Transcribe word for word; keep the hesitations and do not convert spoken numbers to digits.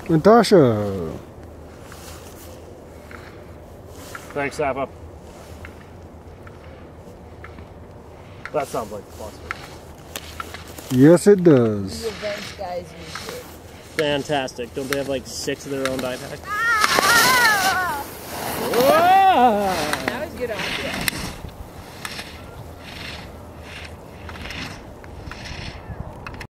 Natasha. Thanks, Zappa. That sounds like fun. Yes, it does. The events guys use it. Fantastic. Don't they have like six of their own die packs? Ah! Ah!